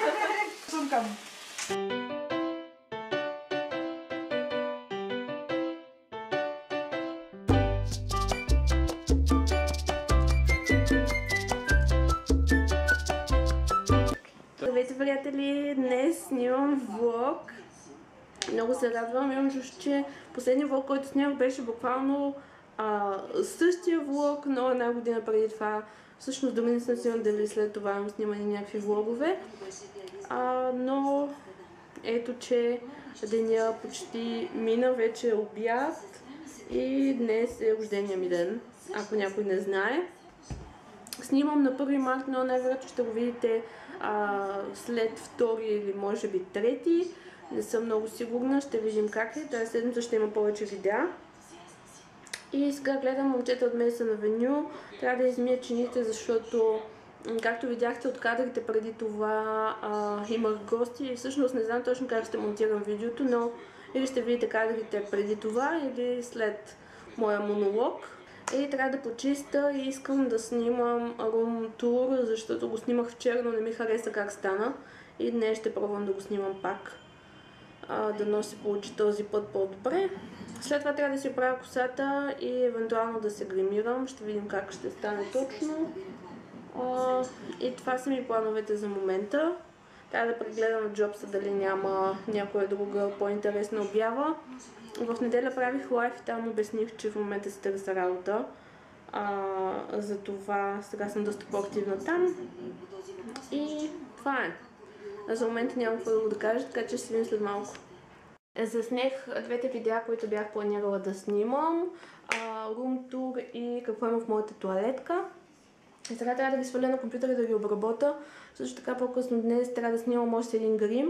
Сумкам. Здравейте, приятели! Днес снимам влог. Много се радвам. Имам чувство, че последният влог, който снимах, беше буквално същия влог, но една година преди това. Всъщност дори не съм сигурна дали след това имам снимани някакви влогове. Но ето, че деня почти мина, вече е обяд и днес е рождения ми ден, ако някой не знае. Снимам на 1 март, но най-вероятно ще го видите след 2 или може би 3. Не съм много сигурна, ще видим как е. Тази седмица ще има повече видеа. И сега гледам момчета от Меса на Веню. Трябва да измия чините, защото, както видяхте от кадрите преди това, имах гости и всъщност не знам точно как ще монтирам видеото, но или ще видите кадрите преди това, или след моя монолог. И трябва да почиста и искам да снимам рум тур, защото го снимах вчера, но не ми хареса как стана. И днес ще пробвам да го снимам пак. Да се получи този път по-добре. След това трябва да си оправя косата и евентуално да се гримирам. Ще видим как ще стане точно. И това са ми плановете за момента. Трябва да прегледам в Джобса дали няма някоя друга по-интересна обява. В неделя правих лайв и там обясних, че в момента си търся работа. Затова сега съм доста по-активна там. И това е. За момента нямам какво да кажа, така че ще се видим след малко. Заснех двете видеа, които бях планирала да снимам. Рум тур и какво има в моята тоалетка. И сега трябва да ги сваля на компютъра и да ги обработа. Също така по-късно днес трябва да снимам още един грим.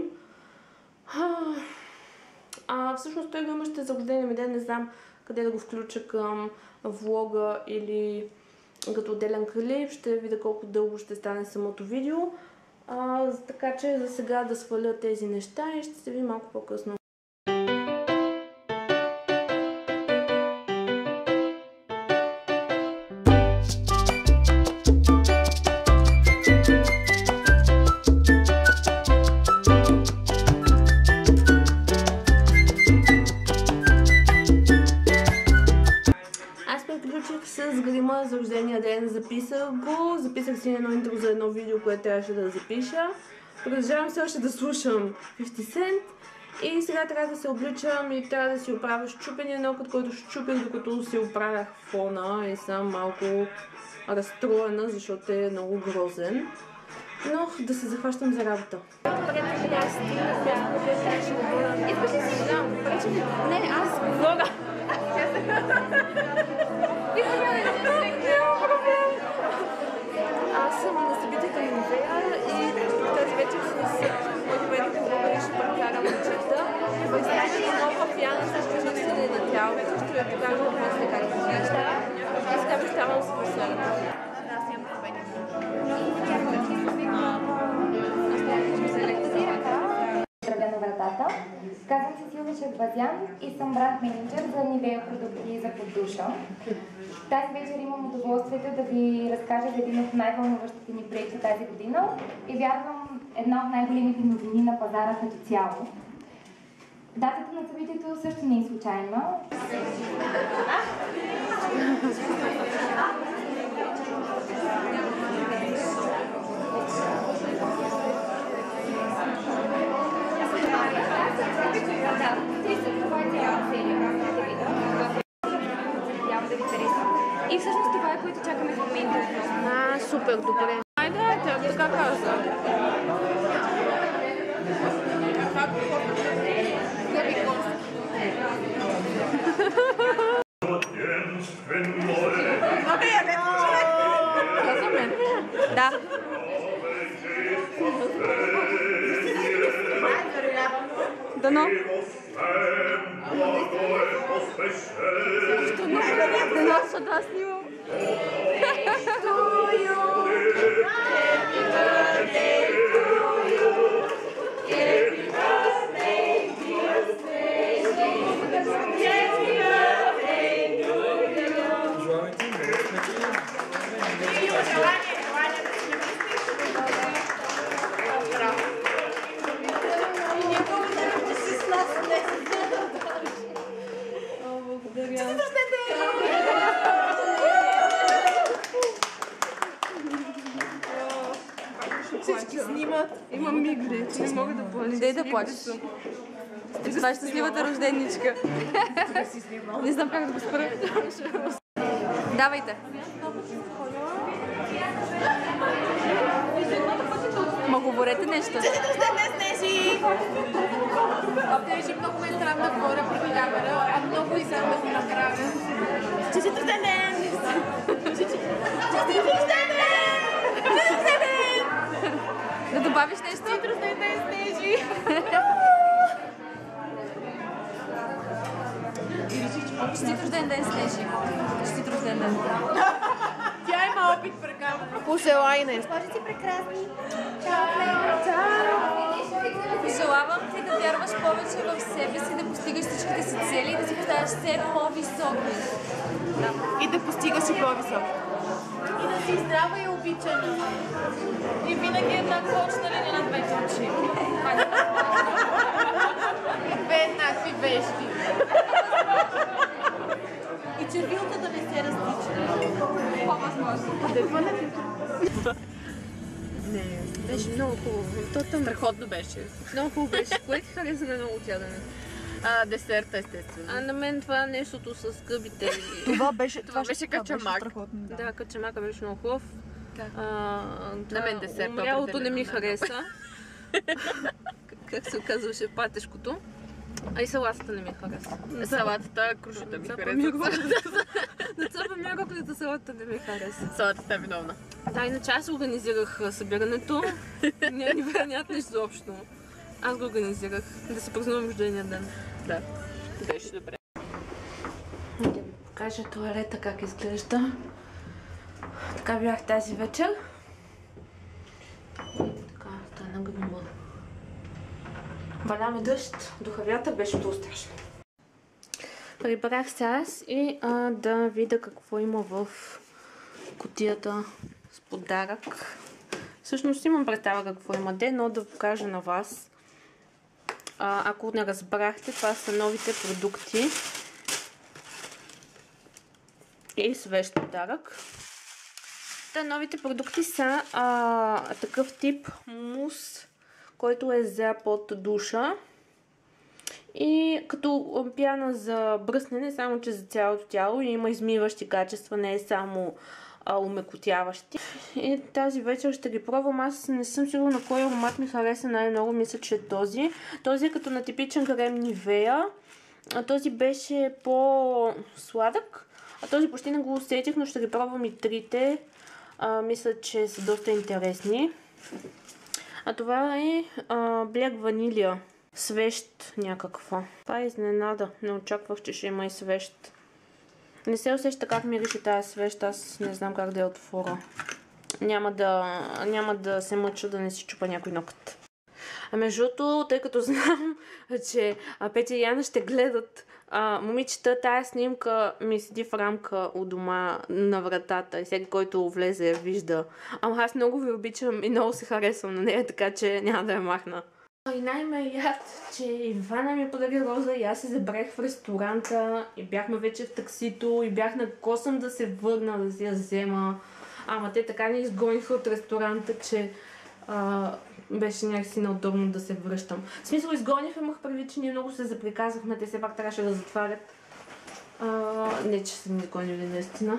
Всъщност той грим ще е за рождения ми ден, не знам къде да го включа към влога или като отделен клип. Ще видя колко дълго ще стане самото видео. Така че за сега да сваля тези неща и ще се видим малко по-късно. С грима за рождения ден записах го. Записах си едно интро за едно видео, което трябваше да запиша. Продължавам все още да слушам 50 Cent. И сега трябва да се обличам и трябва да си оправя счупения нокът, който щупих докато си оправях фона и съм малко разстроена, защото е много грозен. Но да се захващам за работа. Искаш ли си знам? Не, аз говоря. Аз съм на събитието на Нивея и тази вечер с моите приятели говорили, ще прекарам вечерта. Представя нова пяна, също ще се не надявам, също я покажа после как изглежда. И сега представям се по сърта. Аз имам победи. Здравя на вратата. Казвам се Силвия Чербазян и съм бранд менеджер за Нивея продукти за под душа. Тази вечер имам удоволствието да ви разкажа за един от най-вълнуващите ни проекти тази година и вярвам една от най-големите новини на пазара като цяло. Датата на събитието също не е случайна. И всъщност това е, което чакаме в момента. Супер, добре. Айде, така каза. Казваме? Да. Дано. Дано ще да снимам. Имам мигли, не мога да плача. Не дай да плачеш. Това е щастливата рожденичка. Не знам как да го спра. Давайте. Ма говорете нещо. Даже много ме е срам да говоря пред камера, а много и сам да го направя. Честит рожден! Да добавиш нещо? Честит рожден ден, Снежи! Честит рожден ден, Снежи. Честит рожден ден. Тя има опит пред камера. Пожелай нещо. Бъдете прекрасни! Пожелавам ти да вярваш повече в себе си, да постигаш всичките си цели и да си поставяш все по-високи. И да постигаш и по-високо. И да си здрава и обичана. И винаги еднаква очна линия на двете очи. И две еднакви вещи. И червилата да не се различа. По-възможно. Не, беше много хубаво. Страхотно беше. Много хубаво беше. Кое ти хареса на много ядене? Десерта, естествено. А на мен това нещото с гъбите. Това беше качамак. страхотно, да. Да, качамака беше много хубав. На мен десерта умрялото не ми определено. хареса. Как се казваше патешкото. А и салатата не ми хареса. Салатата, крушата ми хареса. На цъпа мироколите салатата не ми хареса. Салатата е виновна. Да, иначе аз организирах събирането. Не ни вероятно изобщо. Аз го организирах. Да си празнувам рождения ден. Да. Беше добре. Да ви покажа тоалета как изглежда. Така бях тази вечер. Така, стана гъмбъл. Валя ме дъжд, духавята беше много страшно. Прибрах се аз и да видя какво има в кутията с подарък. Всъщност имам представа какво има де, но да покажа на вас. Ако не разбрахте, това са новите продукти и свеж подарък. Новите продукти са такъв тип мус, който е за под душа и като пяна за бръснене, само че за цялото тяло и има измиващи качества, не е само умекотяващи. И тази вечер ще ги пробвам. Аз не съм сигурна кой аромат ми хареса най-много. Мисля, че е този. Този е като на типичен крем Нивея. Този беше по-сладък. А този почти не го усетих, но ще ги пробвам и трите. Мисля, че са доста интересни. А това е Black Vanilla. Свещ някаква. Това е изненада. Не очаквах, че ще има и свещ. Не се усеща как мирише тази свещ. Аз не знам как да я отворя. Няма да се мъча да не си чупа някой нокът. А между другото, тъй като знам, че Петя и Яна ще гледат момичета, тая снимка ми седи в рамка у дома на вратата и всеки, който влезе я вижда. Ама аз много ви обичам и много се харесвам на нея, така че няма да я махна. И най-ме яд, че Ивана ми подари роза и аз се забрех в ресторанта и бяхме вече в таксито и бях на косъм да се върна, да си я взема. Ама те така не изгониха от ресторанта, че беше някакси неудобно да се връщам. В смисъл изгониха, имах предвид, че ние много се заприказахме, те все пак трябваше да затварят. Не, че са ни изгонили наистина.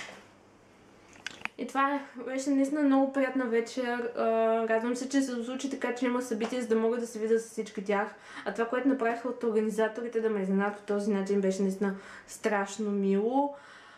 И това беше наистина много приятна вечер. Радвам се, че се случи така, че има събития, за да мога да се видя с всички тях. А това, което направиха от организаторите да ме изненадат по този начин, беше наистина страшно мило.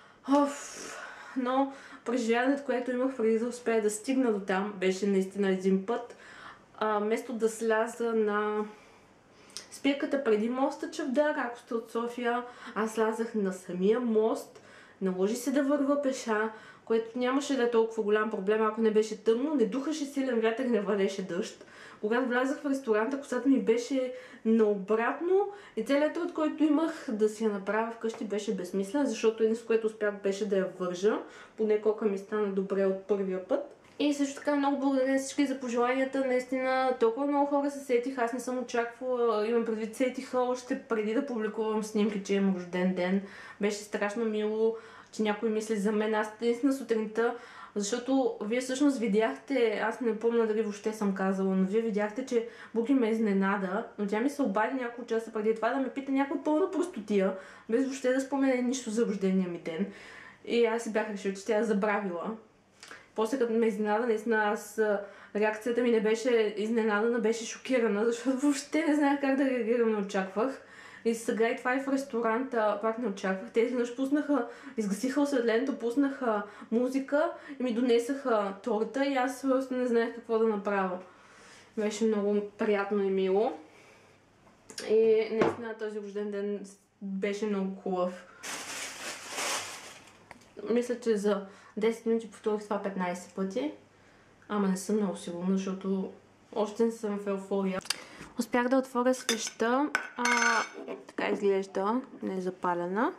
Но преживяването, което имах преди да успея да стигна до там, беше наистина един път. Вместо да сляза на спирката преди моста Чавдар, ако сте от София, аз слязах на самия мост. Наложи се да върва пеша, което нямаше да е толкова голям проблем, ако не беше тъмно, не духаше силен вятър, не валеше дъжд. Когато влязах в ресторанта, косата ми беше наобратно и целият труд, който имах да си я направя вкъщи, беше безсмислен, защото единството, което успях, беше да я вържа. Поне кока ми стана добре от първия път. И също така много благодаря на всички за пожеланията. Наистина толкова много хора се сетиха. Аз не съм очаквала, имам предвид, сетиха още преди да публикувам снимки, че имам рожден ден. Беше страшно мило, че някой мисли за мен. Аз наистина сутринта Защото вие всъщност видяхте, аз не помня дали въобще съм казала, но вие видяхте, че Буки ме изненада, но тя ми се обади няколко часа преди това да ме пита някаква пълна простотия, без въобще да спомене нищо за рождения ми ден. И аз си бях решила, че тя е забравила. После като ме изненада, наистина аз реакцията ми не беше изненадана, беше шокирана, защото въобще не знаех как да реагирам, не очаквах. И сега и това и в ресторанта пак не очаквах. Те изведнъж пуснаха, изгасиха осветлението, пуснаха музика и ми донесаха торта и аз просто не знаех какво да направя. Беше много приятно и мило. И наистина този рожден ден беше много хубав. Мисля, че за 10 минути повторих това 15 пъти. Ама не съм много сигурна, защото още не съм в еуфория. Успях да отворя свещта. Така изглежда, не е запалена.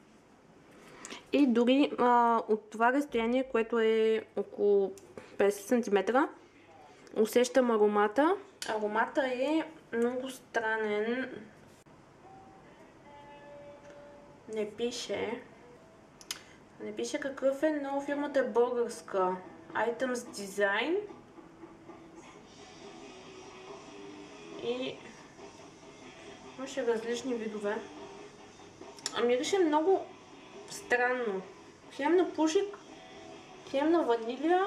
И дори от това разстояние, което е около 50 см, усещам аромата. Аромата е много странен. Не пише какъв е, но фирмата е българска. Items Design. И имаше различни видове. Мирише много странно. Хем на пушек, хем на ванилия.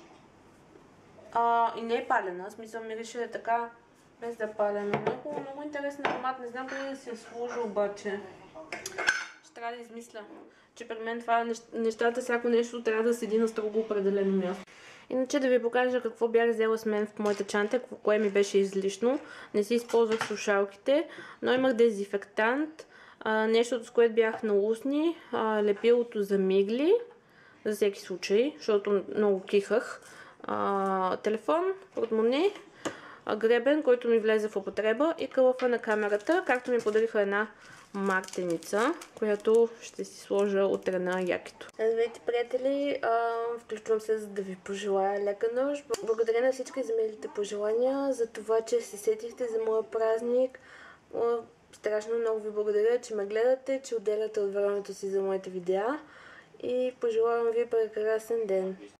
И не е палена. В смисъл мирише така, без да е палена. Много интересен аромат. Не знам къде да се служи обаче. Ще трябва да измисля, че при мен това нещата, всяко нещо трябва да седи на строго определено място. Иначе да ви покажа какво бях взела с мен в моята чанта, кое ми беше излишно. Не си използвах слушалките, но имах дезинфектант, нещото с което бях на устни, лепилото за мигли, за всеки случай, защото много кихах, телефон, портмоне, гребен, който ми влезе в употреба и кълъфа на камерата, както ми подариха една мартеница, която ще си сложа утре на якито. Здравейте, приятели! Включвам се, за да ви пожелая лека нощ. Благодаря на всички за милите пожелания, за това, че се сетихте за моя празник. Страшно много ви благодаря, че ме гледате, че отделяте от времето си за моите видеа и пожелавам ви прекрасен ден.